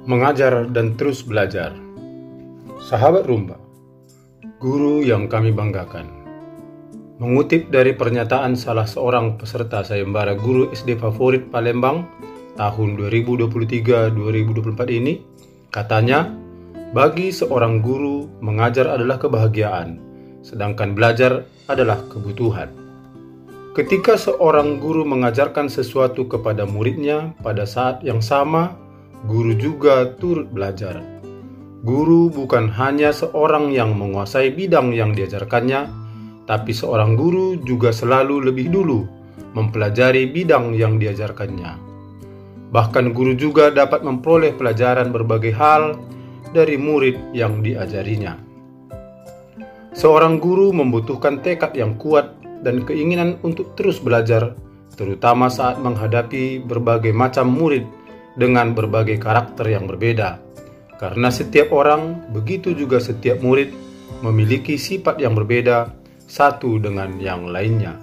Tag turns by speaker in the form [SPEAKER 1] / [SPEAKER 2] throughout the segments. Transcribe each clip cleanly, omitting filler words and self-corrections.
[SPEAKER 1] Mengajar dan terus belajar. Sahabat Rumba, guru yang kami banggakan. Mengutip dari pernyataan salah seorang peserta sayembara guru SD favorit Palembang tahun 2023-2024 ini, katanya, bagi seorang guru, mengajar adalah kebahagiaan, sedangkan belajar adalah kebutuhan. Ketika seorang guru mengajarkan sesuatu kepada muridnya pada saat yang sama, guru juga turut belajar. Guru bukan hanya seorang yang menguasai bidang yang diajarkannya, tapi seorang guru juga selalu lebih dulu mempelajari bidang yang diajarkannya. Bahkan guru juga dapat memperoleh pelajaran berbagai hal dari murid yang diajarinya. Seorang guru membutuhkan tekad yang kuat dan keinginan untuk terus belajar, terutama saat menghadapi berbagai macam murid dengan berbagai karakter yang berbeda. Karena setiap orang, begitu juga setiap murid, memiliki sifat yang berbeda satu dengan yang lainnya.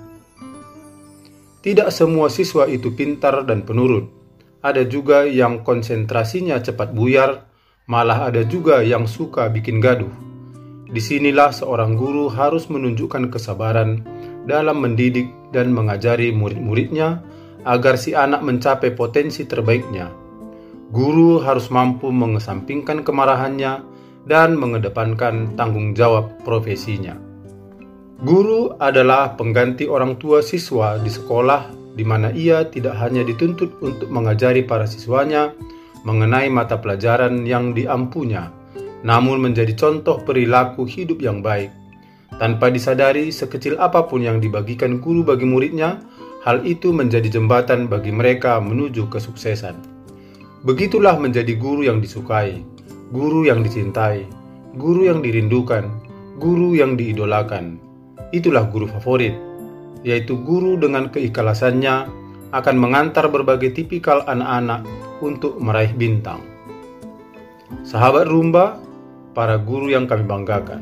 [SPEAKER 1] Tidak semua siswa itu pintar dan penurut. Ada juga yang konsentrasinya cepat buyar, malah ada juga yang suka bikin gaduh. Disinilah seorang guru harus menunjukkan kesabaran dalam mendidik dan mengajari murid-muridnya agar si anak mencapai potensi terbaiknya. Guru harus mampu mengesampingkan kemarahannya dan mengedepankan tanggung jawab profesinya. Guru adalah pengganti orang tua siswa di sekolah, di mana ia tidak hanya dituntut untuk mengajari para siswanya mengenai mata pelajaran yang diampunya, namun menjadi contoh perilaku hidup yang baik. Tanpa disadari, sekecil apapun yang dibagikan guru bagi muridnya, hal itu menjadi jembatan bagi mereka menuju kesuksesan. Begitulah menjadi guru yang disukai, guru yang dicintai, guru yang dirindukan, guru yang diidolakan. Itulah guru favorit, yaitu guru dengan keikhlasannya akan mengantar berbagai tipikal anak-anak untuk meraih bintang. Sahabat Rumba, para guru yang kami banggakan.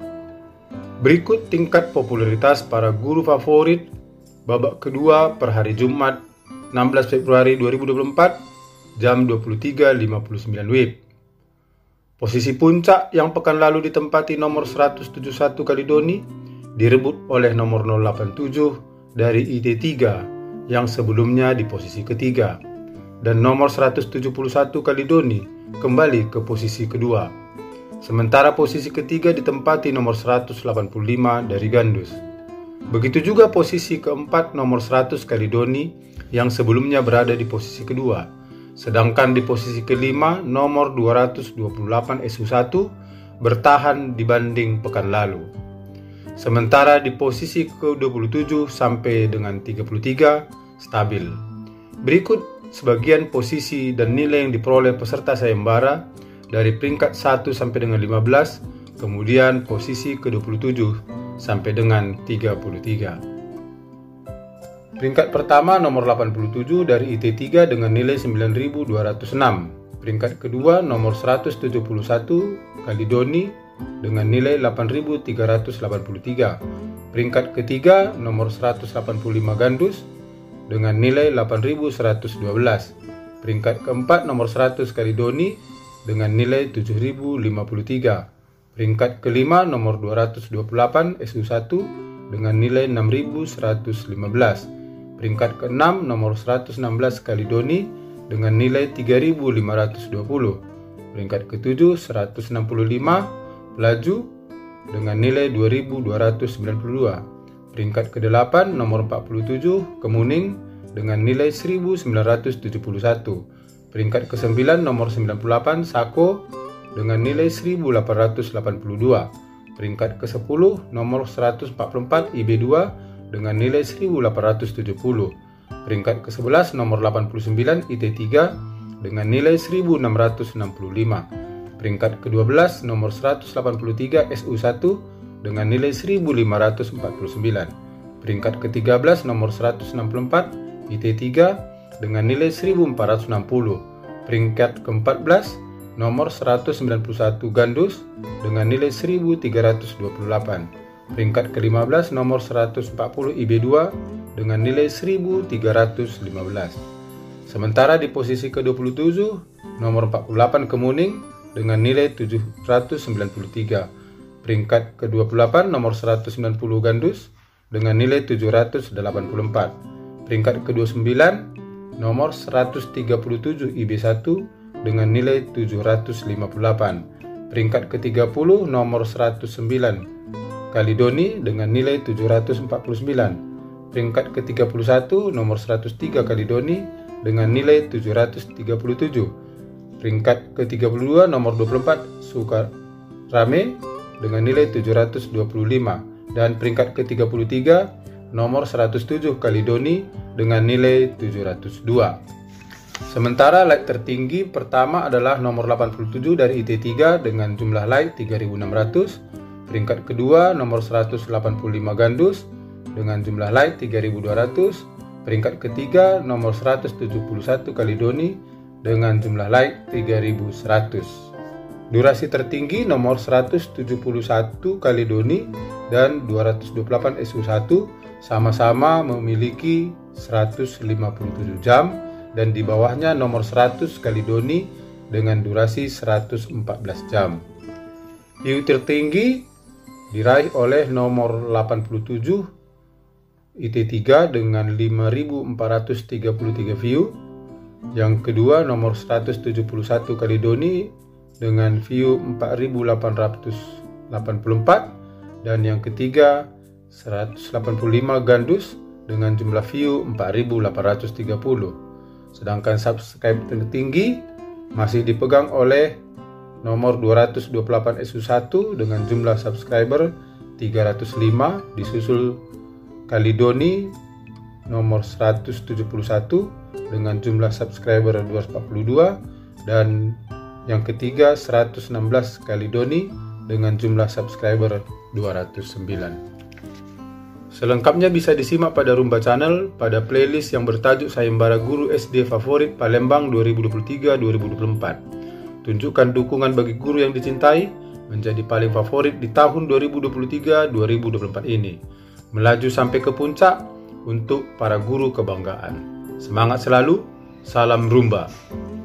[SPEAKER 1] Berikut tingkat popularitas para guru favorit babak kedua per hari Jumat 16 Februari 2024 jam 23.59 WIB. Posisi puncak yang pekan lalu ditempati nomor 171 Kaledoni direbut oleh nomor 087 dari IT3 yang sebelumnya di posisi ketiga, dan nomor 171 Kaledoni kembali ke posisi kedua. Sementara posisi ketiga ditempati nomor 185 dari Gandus. Begitu juga posisi keempat nomor 100 Kaledoni yang sebelumnya berada di posisi kedua. Sedangkan di posisi kelima nomor 228 SU1 bertahan dibanding pekan lalu. Sementara di posisi ke-27 sampai dengan 33 stabil. Berikut sebagian posisi dan nilai yang diperoleh peserta sayembara dari peringkat 1 sampai dengan 15, kemudian posisi ke-27 sampai dengan 33. Peringkat pertama nomor 87 dari IT3 dengan nilai 9.206. Peringkat kedua nomor 171 Kaledoni dengan nilai 8.383. Peringkat ketiga nomor 185 Gandus dengan nilai 8.112. Peringkat keempat nomor 100 Kaledoni dengan nilai 7.053. Peringkat kelima nomor 228 SU1 dengan nilai 6.115. Peringkat ke-6 nomor 116 Kaledoni dengan nilai 3.520. Peringkat ke-7 165 Pelaju dengan nilai 2.292. Peringkat ke-8 nomor 47 Kemuning dengan nilai 1.971. Peringkat ke-9 nomor 98 Sako dengan nilai 1.882. Peringkat ke-10 nomor 144 IB2 dengan nilai 1870. Peringkat ke-11 nomor 89 IT3 dengan nilai 1665. Peringkat ke-12 nomor 183 SU1 dengan nilai 1549. Peringkat ke-13 nomor 164 IT3 dengan nilai 1460. Peringkat ke-14 nomor 191 Gandus dengan nilai 1328. Peringkat ke-15 nomor 140 IB2 dengan nilai 1315. Sementara di posisi ke-27, nomor 48 Kemuning dengan nilai 793. Peringkat ke-28 nomor 190 Gandus dengan nilai 784. Peringkat ke-29 nomor 137 IB1 dengan nilai 758. Peringkat ke-30 nomor 109 Kalidoni dengan nilai 749. Peringkat ke-31 nomor 103 Kalidoni dengan nilai 737. Peringkat ke-32 nomor 24 Sukarame dengan nilai 725. Dan peringkat ke-33 nomor 107 Kalidoni dengan nilai 702. Sementara like tertinggi pertama adalah nomor 87 dari IT3 dengan jumlah like 3.600. Peringkat kedua nomor 185 Gandus dengan jumlah like 3.200. Peringkat ketiga nomor 171 Kalidoni dengan jumlah like 3.100. Durasi tertinggi nomor 171 Kalidoni dan 228 SU1 sama-sama memiliki 157 jam, dan di bawahnya nomor 100 Kalidoni dengan durasi 114 jam. View tertinggi diraih oleh nomor 87 IT3 dengan 5.433 view. Yang kedua nomor 171 Kalidoni dengan view 4.884, dan yang ketiga 185 Gandus dengan jumlah view 4.830. Sedangkan subscribe tertinggi masih dipegang oleh nomor 228 SU1 dengan jumlah subscriber 305, disusul Kalidoni nomor 171 dengan jumlah subscriber 242, dan yang ketiga 116 Kalidoni dengan jumlah subscriber 209. Selengkapnya bisa disimak pada Rumba Channel pada playlist yang bertajuk Sayembara Guru SD Favorit Palembang 2023-2024. Tunjukkan dukungan bagi guru yang dicintai menjadi paling favorit di tahun 2023-2024 ini. Melaju sampai ke puncak untuk para guru kebanggaan. Semangat selalu, salam Rumba.